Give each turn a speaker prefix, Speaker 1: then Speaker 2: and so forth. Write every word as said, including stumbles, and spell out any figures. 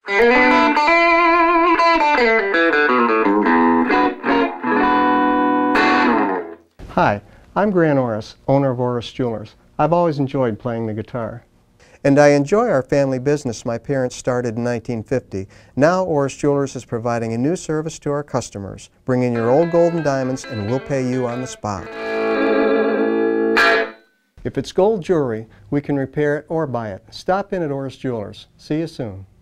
Speaker 1: Hi, I'm Grant Orris, owner of Orris Jewelers. I've always enjoyed playing the guitar. And I enjoy our family business my parents started in nineteen fifty. Now Orris Jewelers is providing a new service to our customers. Bring in your old gold and diamonds and we'll pay you on the spot. If it's gold jewelry, we can repair it or buy it. Stop in at Orris Jewelers. See you soon.